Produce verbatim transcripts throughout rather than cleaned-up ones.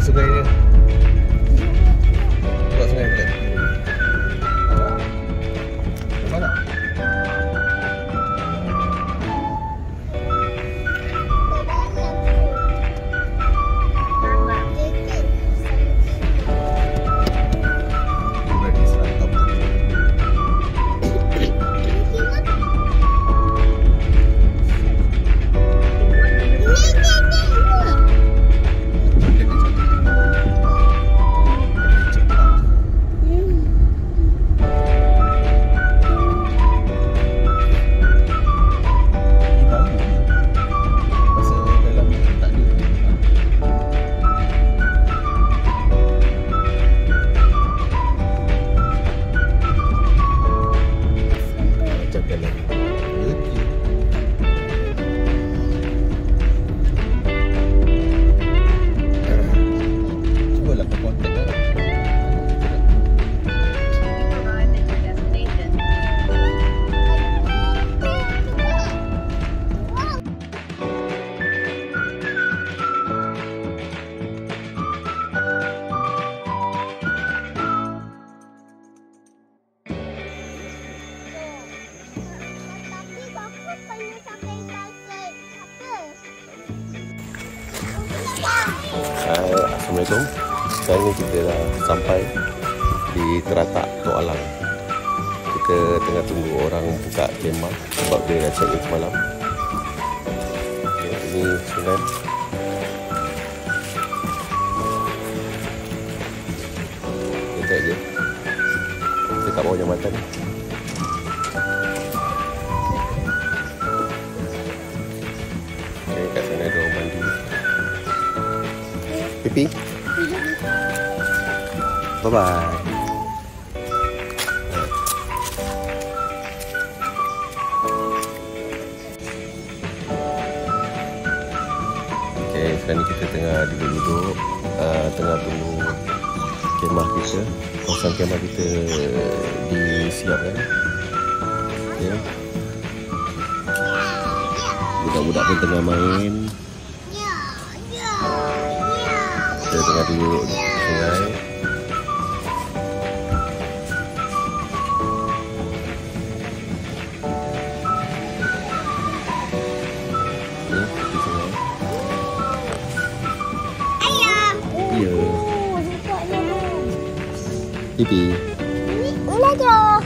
sungai dia. Tengok sungai dia. Nampak tak? Assalamualaikum. Sekarang ni kita dah sampai di Teratak Tok Alang. Kita tengah tunggu orang buka kemah sebab dia dah check in semalam. Okay, ini sungai. Kita je. Dekat bawah jambatan ni. Okay, kat sana ada orang mandi. Pipi. Bye bye. Okay, sekarang ni kita tengah duduk-duduk uh, tengah tunggu kemah kita. Kawasan kemah kita disiapkan. Okay. Budak-budak pun tengah main. Kita tengah duduk di sungai. Ni di sungai. Ayah. Ya. Oh, nampaknya tu. Pipi. Ini ular.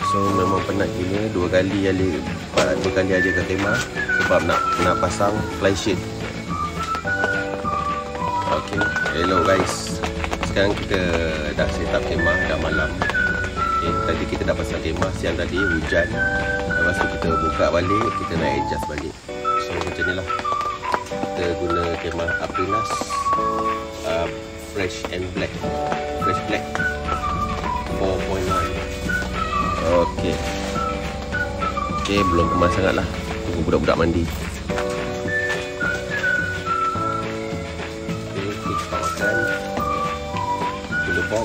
So memang penat gila. Dua kali Ali, dua kali aja ke kemah sebab nak nak pasang fly sheet. Okay, hello guys. Sekarang kita dah set up kemah, dah malam. Okay, tadi kita dah pasang kemah, siang tadi hujan. Lepas tu kita buka balik, kita nak adjust balik. So macam ni lah. Kita guna kemah Aprinas uh, Fresh and Black. Fresh Black four point nine. Okey. Okey, belum kemas sangat lah. Tunggu budak-budak mandi. Okey, kita pakai cooler box.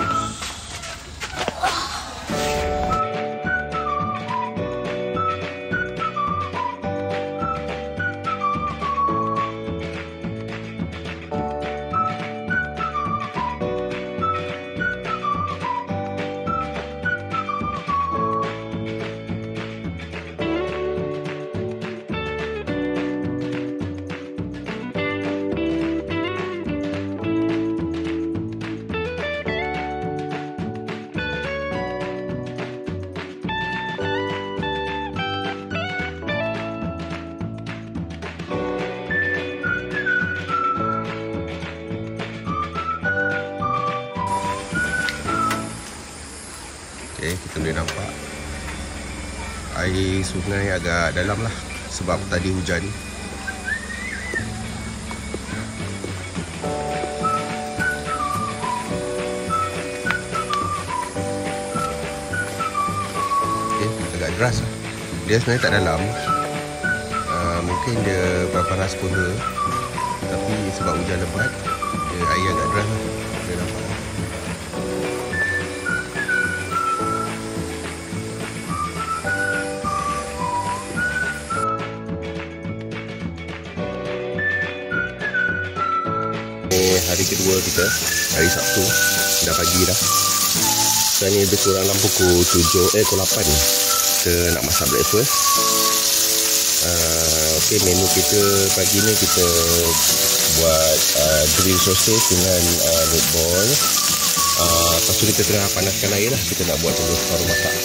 Okay, kita boleh nampak air sungai agak dalam lah sebab tadi hujan. Okay, agak deras lah. Dia sebenarnya tak dalam, uh, mungkin dia berparas pun, tapi sebab hujan lebat dia air agak deras lah. Boleh nampak lah. Hari kedua kita, hari Sabtu, dah pagi dah. Sekarang ni lebih kurang dalam pukul tujuh, eh pukul lapan kita nak masak breakfast. uh, Ok, menu kita pagi ni kita buat uh, grill sausage dengan uh, meatball. uh, Lepas tu kita tengah panaskan air lah. Kita nak buat terus baru masak.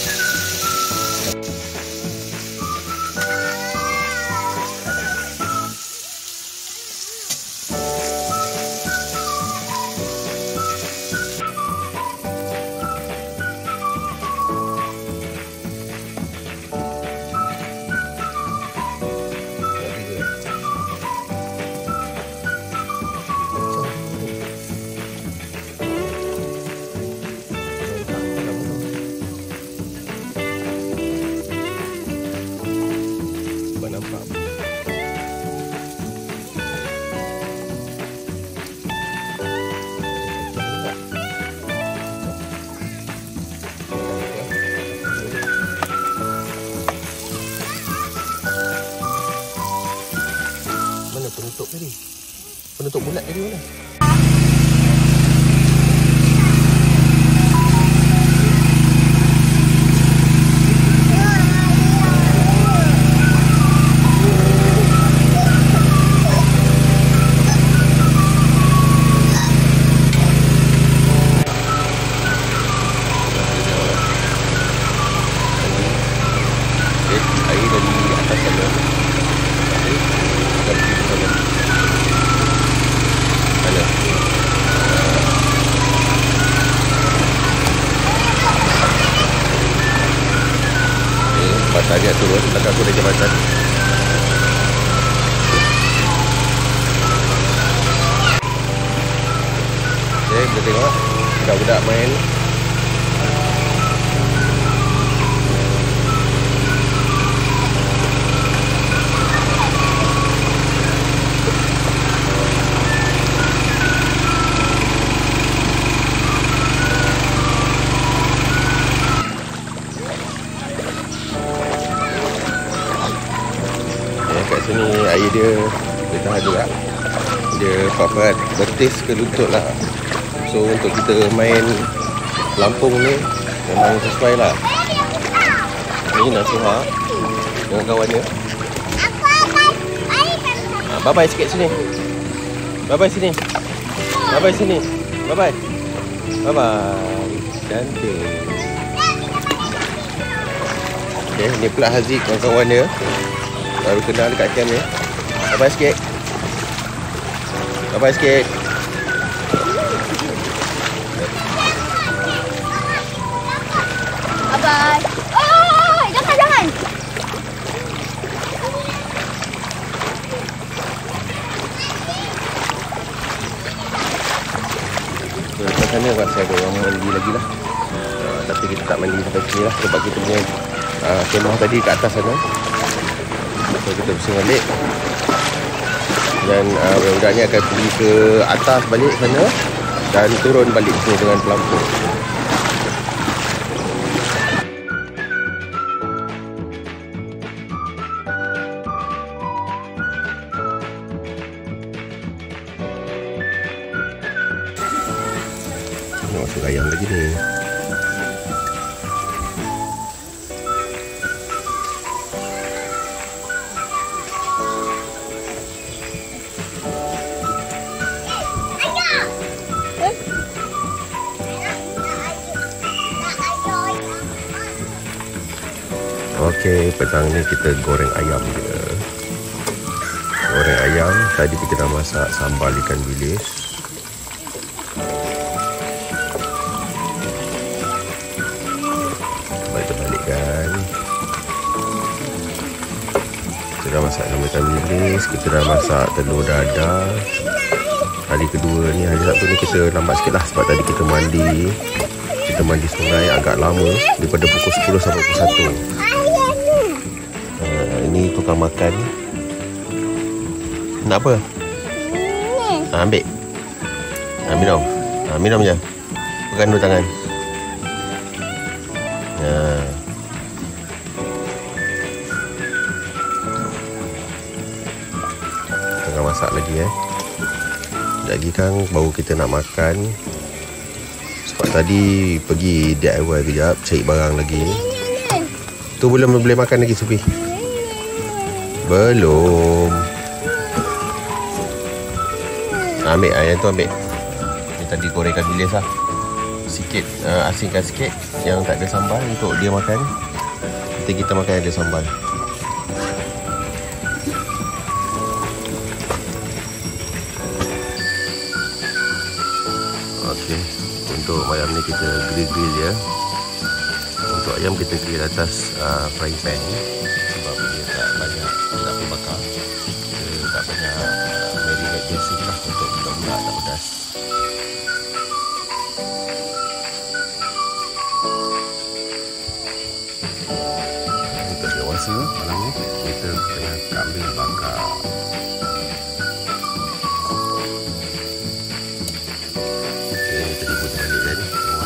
Penutup tadi. Penutup bulat tadi mana? Air dari atas sana. Mana? Okay, jembatan dia turun. Belakang aku ada jembatan. Okay, kita tengok budak-budak main. Kat sini air dia dia tahan juga. Dia papat betis ke lutut lah. So untuk kita main pelampung ni memang sesuai lah. Ni Nasuha dengan kawannya. ha, Bye bye sikit sini. Bye bye sini. Bye bye sini. Bye bye. Bye bye. Cantik. Okay, ni pula Haziq, kawan-kawan dia. Baru kenal dekat camp ni. Bye-bye sikit. Bye-bye sikit. Bye-bye. Oh, jangan, jangan. So, dekat sana rasa ada orang mandi lagi lah. Uh, tapi kita tak mandi sampai sini lah. Sebab kita punya uh, kemah tadi kat atas sana. So, kita pusing balik. Dan uh, budak-budak ni akan pergi ke atas balik sana. Dan turun balik sini dengan pelampung. Nak masuk ayam lagi ni. Okey, petang ni kita goreng ayam je. Goreng ayam. Tadi kita dah masak sambal ikan bilis. Kita balikkan. Kita dah masak sambal ikan bilis. Kita dah masak telur dadah. Hari kedua ni, hari Sabtu ni kita lambat sikit lah. Sebab tadi kita mandi. Kita mandi sungai agak lama. Daripada pukul sepuluh sampai pukul satu. Ini tukang makan. Nak apa? Ni. Ha, ambil. Ha, minum. Ha, minum je. Pegang dua tangan. Ha. Tengah masak lagi eh. Sekejap lagi kan baru kita nak makan. Sebab tadi pergi D I Y kejap, cari barang lagi. Tu belum boleh makan lagi Sufi. Belum. Ambil ayam tu ambil. Ni tadi gorengkan bilis lah. Sikit uh, asingkan sikit yang tak ada sambal untuk dia makan. Nanti kita makan ada sambal. Okey, untuk malam ni kita grill-grill ya. Untuk ayam kita grill atas uh, frying pan. Sebab dia tak banyak, tak berbakar. Dia tak banyak uh, marinate basic lah untuk budak-budak tak pedas. Untuk dewasa malam ni kita tengah kambing bakar. Okay, ni tadi pun balik dah ni.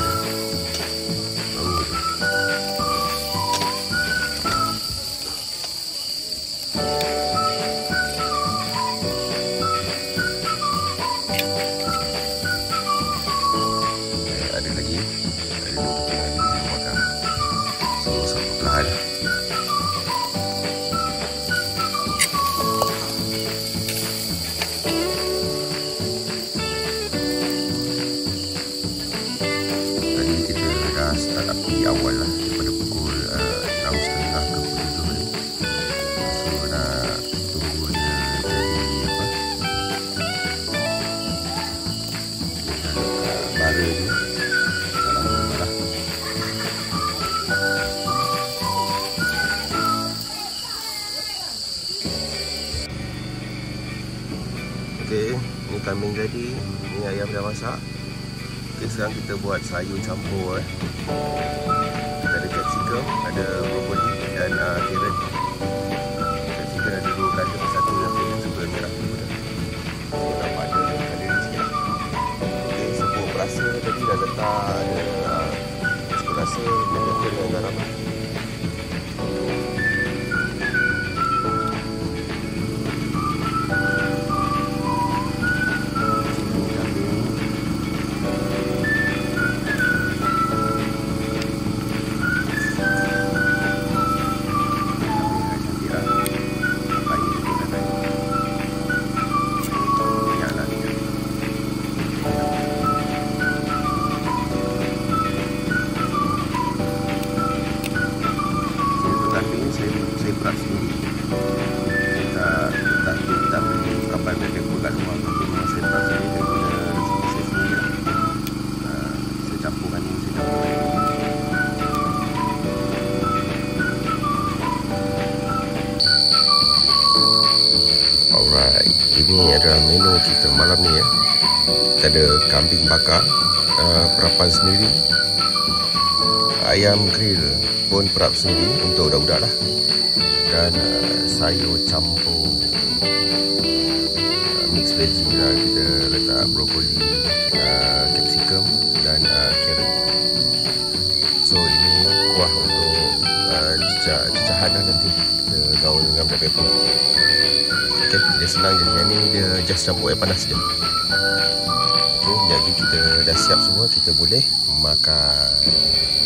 Start api awal lah daripada pukul uh, enam tiga puluh ke pukul tujuh ni. So nak tunggu dia jadi apa, uh, bara je dalam rumah lah. Okay, ni kambing jadi, ni ayam dah masak. Okay, sekarang kita buat sayur campur eh. Kita ada capsicum, ada brokoli dan uh, carrot. Capsicum ada dua kali, satu yang merah, satu yang merah tu dah. So nampak ada kali ni sikit. Okay, sepuluh perasa tadi dah letak ada uh, sepuluh perasa dengan garam. bakar, uh, perapan sendiri. Ayam grill pun perap sendiri untuk budak-budak lah. Dan uh, sayur campur uh, mix veggie lah. Kita letak brokoli, uh, capsicum dan uh, carrot. So ini kuah untuk uh, cicak, cicahan lah nanti. Kita gaul dengan black pepper. Okay, dia senang je. Yang ni dia just campur air panas je. Okay, jadi kita dah siap semua. Kita boleh makan.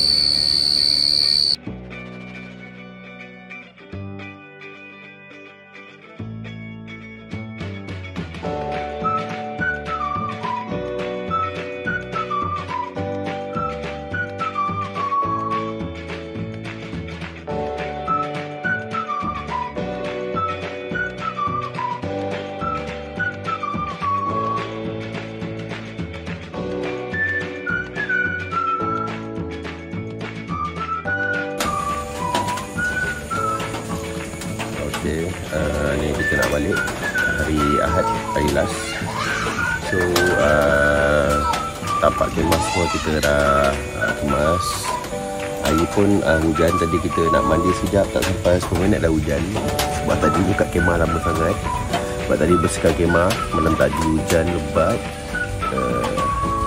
Okay, uh, ni kita nak balik hari Ahad, hari last. So uh, tapak kemas semua kita dah uh, kemas. Hari pun uh, hujan. Tadi kita nak mandi sekejap, tak sampai sepuluh minit dah hujan. Sebab tadi buka kemah lama sangat. Sebab tadi bersihkan kemah, malam tadi hujan lebat. uh,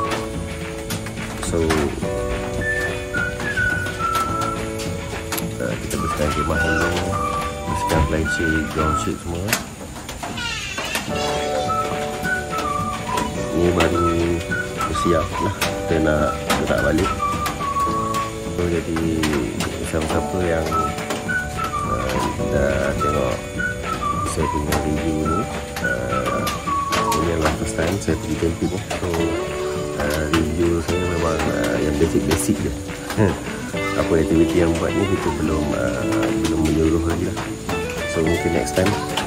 So uh, kita bersihkan kemah dulu, bersihkan fly sheet, ground sheet semua. Ni baru bersiap lah, kita nak gerak balik. So jadi siapa-siapa yang uh, dah tengok saya punya review ni, uh, ini adalah first time saya pergi camping. So uh, review saya memang uh, yang basic-basic je. Apa aktiviti yang buat ni kita belum uh, belum menyeluruh lagi lah. So mungkin next time